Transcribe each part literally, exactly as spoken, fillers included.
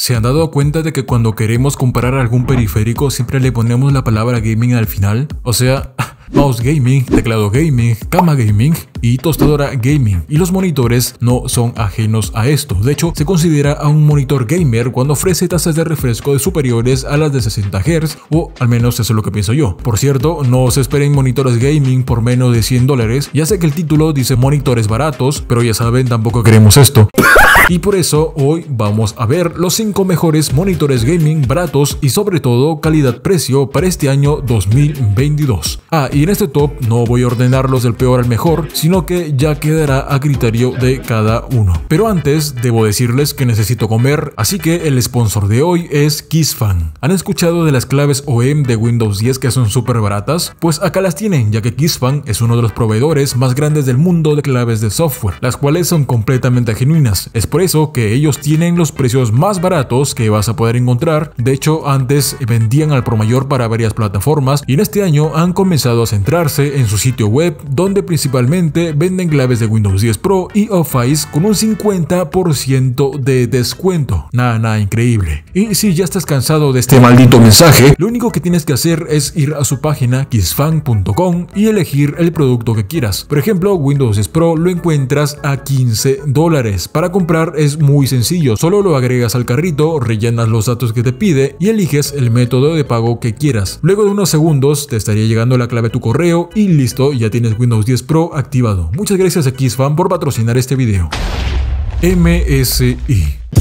¿Se han dado cuenta de que cuando queremos comparar algún periférico siempre le ponemos la palabra gaming al final? O sea, mouse gaming, teclado gaming, cama gaming y tostadora gaming, y los monitores no son ajenos a esto. De hecho, se considera a un monitor gamer cuando ofrece tasas de refresco de superiores a las de sesenta hertz, o al menos eso es lo que pienso yo. Por cierto, no se esperen monitores gaming por menos de cien dólares. Ya sé que el título dice monitores baratos, pero ya saben, tampoco queremos esto. Y por eso hoy vamos a ver los cinco mejores monitores gaming baratos y sobre todo calidad-precio para este año dos mil veintidós. Ah, y en este top no voy a ordenarlos del peor al mejor, sino que ya quedará a criterio de cada uno. Pero antes debo decirles que necesito comer, así que el sponsor de hoy es KissFan. ¿Han escuchado de las claves O E M de Windows diez que son súper baratas? Pues acá las tienen, ya que KissFan es uno de los proveedores más grandes del mundo de claves de software, las cuales son completamente genuinas. Es por eso que ellos tienen los precios más baratos que vas a poder encontrar. De hecho, antes vendían al por mayor para varias plataformas y en este año han comenzado a centrarse en su sitio web, donde principalmente venden claves de Windows diez Pro y Office con un cincuenta por ciento de descuento. Nada, nada increíble. Y si ya estás cansado de este maldito mensaje, lo único que tienes que hacer es ir a su página kissfan punto com y elegir el producto que quieras. Por ejemplo, Windows diez Pro lo encuentras a quince dólares. Para comprar es muy sencillo, solo lo agregas al carrito, rellenas los datos que te pide y eliges el método de pago que quieras. Luego de unos segundos te estaría llegando la clave a tu correo y listo, ya tienes Windows diez Pro activado. Muchas gracias a KissFan por patrocinar este video. M S I.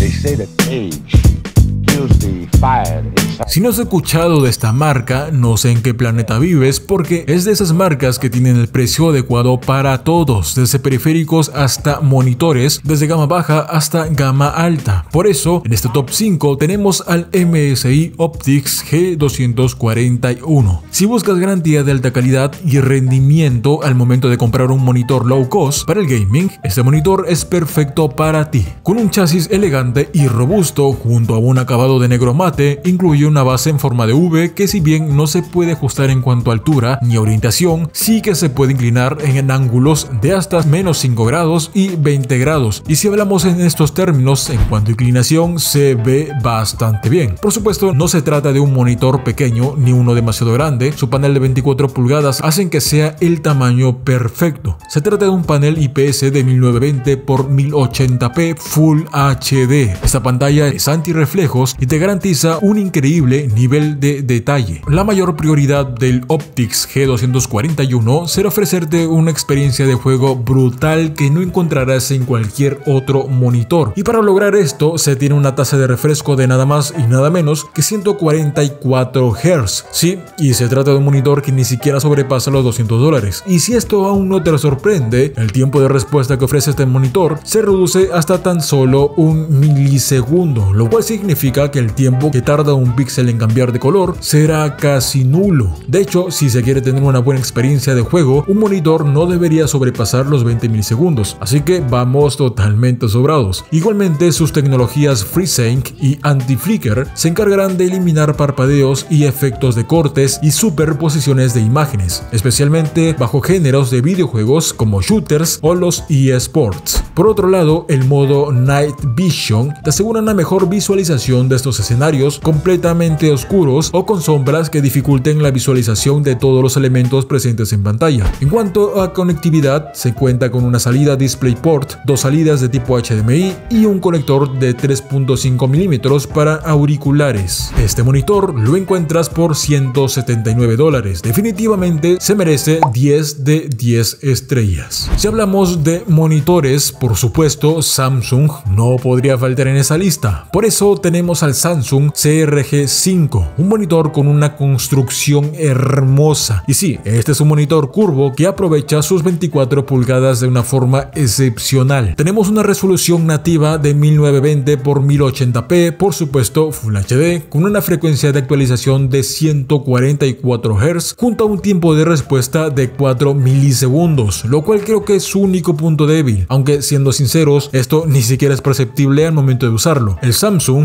Si no has escuchado de esta marca, no sé en qué planeta vives, porque es de esas marcas que tienen el precio adecuado para todos, desde periféricos hasta monitores, desde gama baja hasta gama alta. Por eso, en este top cinco tenemos al M S I Optix G doscientos cuarenta y uno. Si buscas garantía de alta calidad y rendimiento al momento de comprar un monitor low cost para el gaming, este monitor es perfecto para ti. Con un chasis elegante y robusto, junto a un acabado de negro mate, incluye una base en forma de V que, si bien no se puede ajustar en cuanto a altura ni orientación, sí que se puede inclinar en ángulos de hasta menos cinco grados y veinte grados, y si hablamos en estos términos, en cuanto a inclinación se ve bastante bien. Por supuesto, no se trata de un monitor pequeño ni uno demasiado grande. Su panel de veinticuatro pulgadas hacen que sea el tamaño perfecto. Se trata de un panel I P S de mil novecientos veinte por mil ochenta p Full H D. Esta pantalla es antirreflejos y te garantiza un increíble nivel de detalle. La mayor prioridad del Optix G doscientos cuarenta y uno será ofrecerte una experiencia de juego brutal que no encontrarás en cualquier otro monitor, y para lograr esto se tiene una tasa de refresco de nada más y nada menos que ciento cuarenta y cuatro hertz. Sí, y se trata de un monitor que ni siquiera sobrepasa los doscientos dólares. Y si esto aún no te sorprende, el tiempo de respuesta que ofrece este monitor se reduce hasta tan solo un milisegundo, lo cual significa que el tiempo que tarda un píxel en cambiar de color será casi nulo. De hecho, si se quiere tener una buena experiencia de juego, un monitor no debería sobrepasar los veinte milisegundos, así que vamos totalmente sobrados. Igualmente, sus tecnologías FreeSync y Anti-Flicker se encargarán de eliminar parpadeos y efectos de cortes y superposiciones de imágenes, especialmente bajo géneros de videojuegos como shooters o los eSports. Por otro lado, el modo Night Vision te asegura una mejor visualización de estos escenarios completamente oscuros o con sombras que dificulten la visualización de todos los elementos presentes en pantalla. En cuanto a conectividad, se cuenta con una salida DisplayPort, dos salidas de tipo H D M I y un conector de tres punto cinco milímetros para auriculares. Este monitor lo encuentras por ciento setenta y nueve dólares. Definitivamente se merece diez de diez estrellas. Si hablamos de monitores, por supuesto, Samsung no podría faltar en esa lista. Por eso tenemos al Samsung C R G cinco, un monitor con una construcción hermosa. Y sí, este es un monitor curvo que aprovecha sus veinticuatro pulgadas de una forma excepcional. Tenemos una resolución nativa de mil novecientos veinte por mil ochenta p, por supuesto Full H D, con una frecuencia de actualización de ciento cuarenta y cuatro hertz, junto a un tiempo de respuesta de cuatro milisegundos, lo cual creo que es su único punto débil, aunque siendo sinceros, esto ni siquiera es perceptible al momento de usarlo. El Samsung C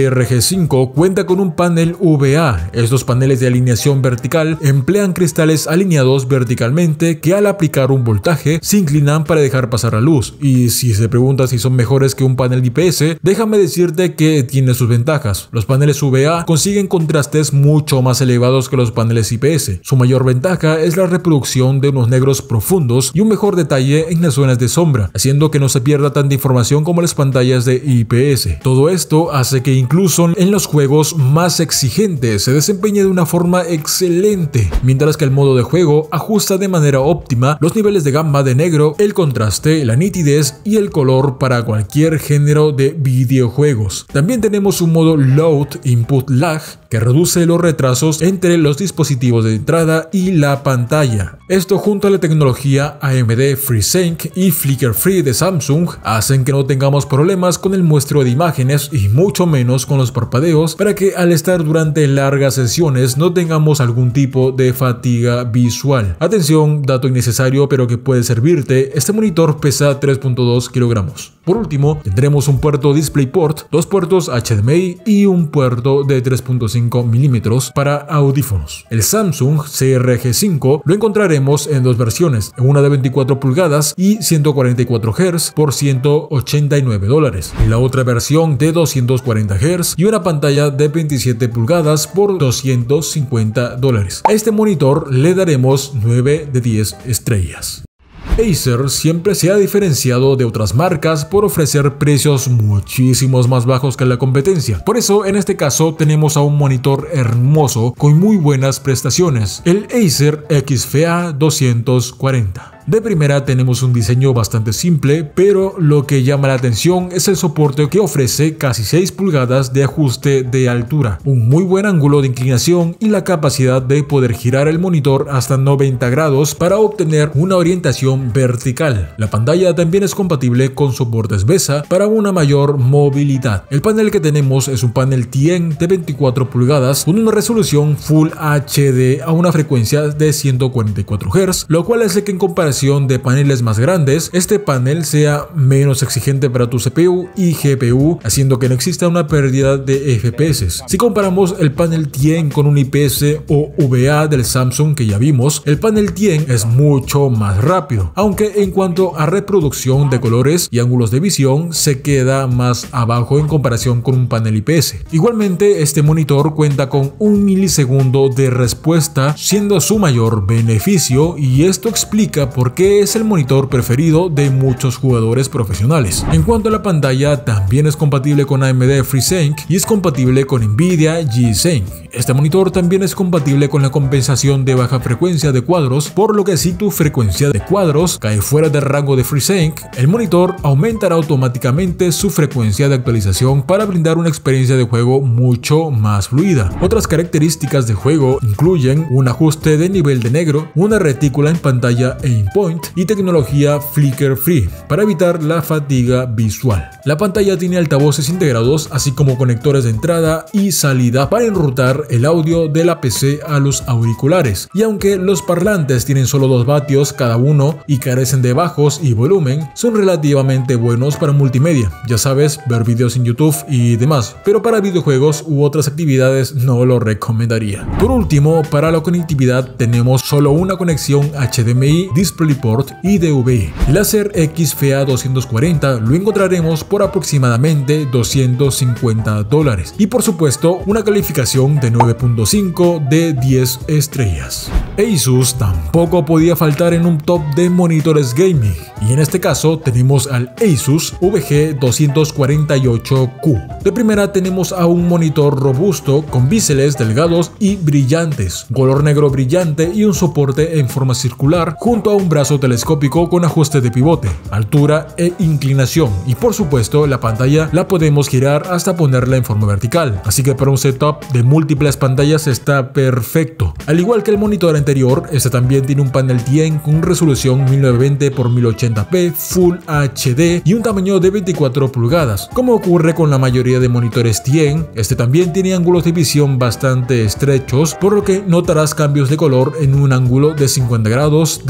R G cinco cuenta con un panel V A. Estos paneles de alineación vertical emplean cristales alineados verticalmente que al aplicar un voltaje se inclinan para dejar pasar la luz. Y si se pregunta si son mejores que un panel I P S, déjame decirte que tiene sus ventajas. Los paneles V A consiguen contrastes mucho más elevados que los paneles I P S. Su mayor ventaja es la reproducción de unos negros profundos y un mejor detalle en las zonas de sombra, haciendo que no se pierda tanta información como las pantallas de I P S. Todo esto hace que incluso en los juegos más exigentes se desempeñe de una forma excelente, mientras que el modo de juego ajusta de manera óptima los niveles de gama de negro, el contraste, la nitidez y el color para cualquier género de videojuegos. También tenemos un modo Load Input Lag que reduce los retrasos entre los dispositivos de entrada y la pantalla. Esto junto a la tecnología A M D FreeSync y Flicker Free de Samsung hacen que no tengamos problemas con el muestreo de imágenes y mucho menos con los parpadeos, para que al estar durante largas sesiones no tengamos algún tipo de fatiga visual. Atención, dato innecesario pero que puede servirte: este monitor pesa tres punto dos kilogramos. Por último, tendremos un puerto DisplayPort, dos puertos H D M I y un puerto de tres punto cinco milímetros para audífonos. El Samsung C R G cinco lo encontraremos en dos versiones, una de veinticuatro pulgadas y ciento cuarenta y cuatro hertz por ciento ochenta y nueve dólares, y la otra versión de doscientos cuarenta hertz y una pantalla de veintisiete pulgadas por doscientos cincuenta dólares. A este monitor le daremos nueve de diez estrellas. Acer siempre se ha diferenciado de otras marcas por ofrecer precios muchísimos más bajos que la competencia. Por eso, en este caso, tenemos a un monitor hermoso con muy buenas prestaciones, el Acer X F A doscientos cuarenta. De primera tenemos un diseño bastante simple, pero lo que llama la atención es el soporte que ofrece casi seis pulgadas de ajuste de altura, un muy buen ángulo de inclinación y la capacidad de poder girar el monitor hasta noventa grados para obtener una orientación vertical. La pantalla también es compatible con soportes BESA para una mayor movilidad. El panel que tenemos es un panel T N de veinticuatro pulgadas con una resolución Full H D a una frecuencia de ciento cuarenta y cuatro hertz, lo cual hace que en comparación de paneles más grandes, este panel sea menos exigente para tu C P U y G P U, haciendo que no exista una pérdida de F P S. Si comparamos el panel T N con un I P S o V A del Samsung que ya vimos, el panel T N es mucho más rápido, aunque en cuanto a reproducción de colores y ángulos de visión se queda más abajo en comparación con un panel I P S. Igualmente, este monitor cuenta con un milisegundo de respuesta, siendo su mayor beneficio, y esto explica por qué es el monitor preferido de muchos jugadores profesionales. En cuanto a la pantalla, también es compatible con A M D FreeSync y es compatible con Nvidia G-Sync. Este monitor también es compatible con la compensación de baja frecuencia de cuadros, por lo que si tu frecuencia de cuadros cae fuera del rango de FreeSync, el monitor aumentará automáticamente su frecuencia de actualización para brindar una experiencia de juego mucho más fluida. Otras características de juego incluyen un ajuste de nivel de negro, una retícula en pantalla Aimpoint y tecnología Flicker Free para evitar la fatiga visual. La pantalla tiene altavoces integrados, así como conectores de entrada y salida para enrutar el audio de la P C a los auriculares, y aunque los parlantes tienen solo dos vatios cada uno y carecen de bajos y volumen, son relativamente buenos para multimedia, ya sabes, ver videos en YouTube y demás, pero para videojuegos u otras actividades no lo recomendaría. Por último, para la conectividad tenemos solo una conexión H D M I, DisplayPort y D V I. El Acer X F A doscientos cuarenta lo encontraremos por aproximadamente doscientos cincuenta dólares, y por supuesto una calificación de nueve punto cinco de diez estrellas. Asus tampoco podía faltar en un top de monitores gaming, y en este caso tenemos al Asus V G doscientos cuarenta y ocho Q. De primera tenemos a un monitor robusto con biseles delgados y brillantes, color negro brillante y un soporte en forma circular junto a un brazo telescópico con ajuste de pivote, altura e inclinación, y por supuesto la pantalla la podemos girar hasta ponerla en forma vertical, así que para un setup de múltiples pantallas está perfecto. Al igual que el monitor anterior, este también tiene un panel T N con resolución mil novecientos veinte por mil ochenta p Full H D y un tamaño de veinticuatro pulgadas. Como ocurre con la mayoría de monitores T N, este también tiene ángulos de visión bastante estrechos, por lo que notarás cambios de color en un ángulo de cincuenta grados desde el centro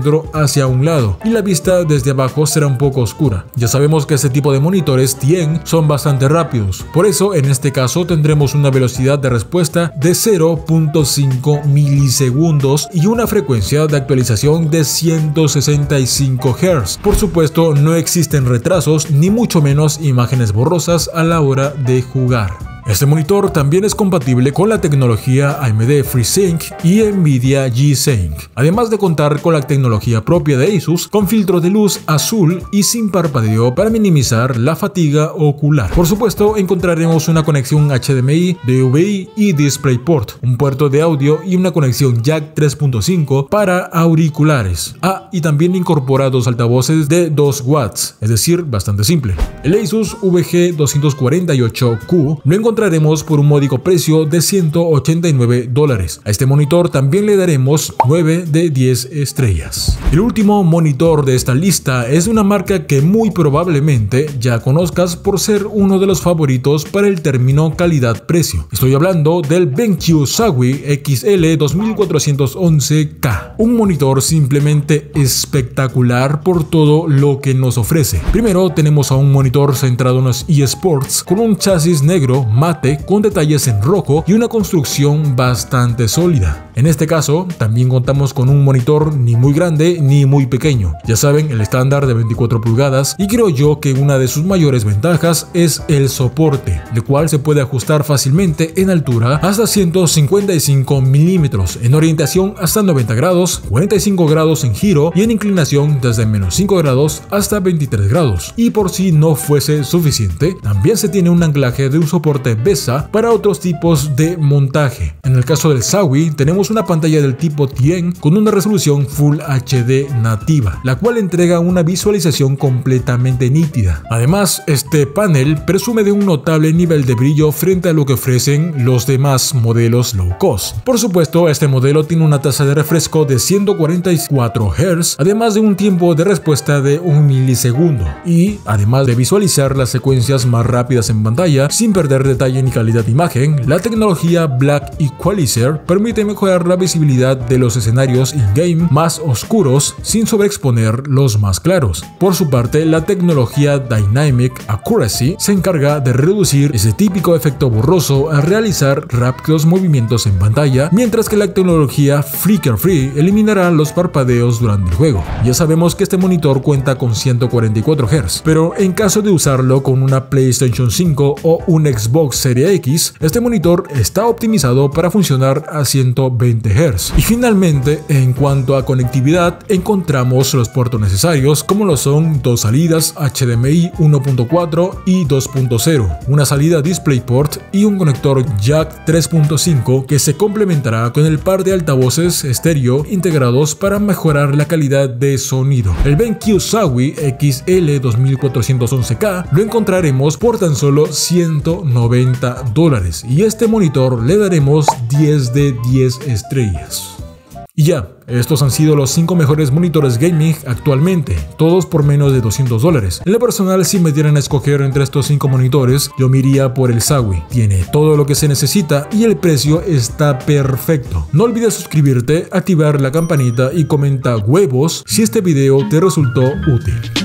centro hacia un lado y la vista desde abajo será un poco oscura. Ya sabemos que este tipo de monitores Tian son bastante rápidos, por eso en este caso tendremos una velocidad de respuesta de cero punto cinco milisegundos y una frecuencia de actualización de ciento sesenta y cinco hertz. Por supuesto, no existen retrasos ni mucho menos imágenes borrosas a la hora de jugar. Este monitor también es compatible con la tecnología A M D FreeSync y Nvidia G-Sync, además de contar con la tecnología propia de Asus con filtro de luz azul y sin parpadeo para minimizar la fatiga ocular. Por supuesto, encontraremos una conexión H D M I, D V I y DisplayPort, un puerto de audio y una conexión jack tres punto cinco para auriculares. Ah, y también incorpora dos altavoces de dos watts, es decir, bastante simple. El Asus V G doscientos cuarenta y ocho Q lo encontraremos encontraremos por un módico precio de ciento ochenta y nueve dólares. A este monitor también le daremos nueve de diez estrellas. El último monitor de esta lista es de una marca que muy probablemente ya conozcas por ser uno de los favoritos para el término calidad-precio. Estoy hablando del BenQ Sawi X L dos mil cuatrocientos once K, un monitor simplemente espectacular por todo lo que nos ofrece. Primero tenemos a un monitor centrado en los eSports con un chasis negro mate con detalles en rojo y una construcción bastante sólida. En este caso también contamos con un monitor ni muy grande ni muy pequeño, ya saben, el estándar de veinticuatro pulgadas, y creo yo que una de sus mayores ventajas es el soporte, el cual se puede ajustar fácilmente en altura hasta ciento cincuenta y cinco milímetros, en orientación hasta noventa grados, cuarenta y cinco grados en giro y en inclinación desde menos cinco grados hasta veintitrés grados. Y por si no fuese suficiente, también se tiene un anclaje de un soporte BESA para otros tipos de montaje. En el caso del Sawi tenemos una pantalla del tipo Tian con una resolución Full H D nativa, la cual entrega una visualización completamente nítida. Además, este panel presume de un notable nivel de brillo frente a lo que ofrecen los demás modelos low cost. Por supuesto, este modelo tiene una tasa de refresco de ciento cuarenta y cuatro hertz, además de un tiempo de respuesta de un milisegundo, y además de visualizar las secuencias más rápidas en pantalla sin perder detalle ni calidad de imagen, la tecnología Black Equalizer permite mejorar la visibilidad de los escenarios in-game más oscuros sin sobreexponer los más claros. Por su parte, la tecnología Dynamic Accuracy se encarga de reducir ese típico efecto borroso al realizar rápidos movimientos en pantalla, mientras que la tecnología Flicker Free eliminará los parpadeos durante el juego. Ya sabemos que este monitor cuenta con ciento cuarenta y cuatro hertz, pero en caso de usarlo con una PlayStation cinco o un Xbox Series X, este monitor está optimizado para funcionar a ciento veinte hertz. Y finalmente, en cuanto a conectividad, encontramos los puertos necesarios, como lo son dos salidas H D M I uno punto cuatro y dos punto cero, una salida DisplayPort y un conector jack tres punto cinco que se complementará con el par de altavoces estéreo integrados para mejorar la calidad de sonido. El BenQ Sawi X L dos mil cuatrocientos once K lo encontraremos por tan solo ciento noventa dólares y este monitor le daremos diez de diez estrellas. Y ya, estos han sido los cinco mejores monitores gaming actualmente, todos por menos de doscientos dólares. En lo personal, si me dieran a escoger entre estos cinco monitores, yo me iría por el Sawi. Tiene todo lo que se necesita y el precio está perfecto. No olvides suscribirte, activar la campanita y comenta huevos si este video te resultó útil.